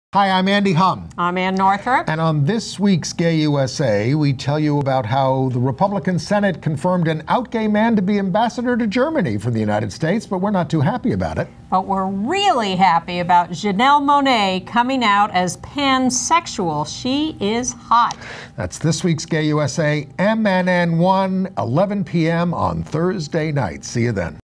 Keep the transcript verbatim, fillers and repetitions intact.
Hi, I'm Andy Hum. I'm Ann Northrup. And on this week's Gay U S A, we tell you about how the Republican Senate confirmed an out gay man to be ambassador to Germany from the United States, but we're not too happy about it. But we're really happy about Janelle Monae coming out as pansexual. She is hot. That's this week's Gay U S A, M N N one, eleven p m on Thursday night. See you then.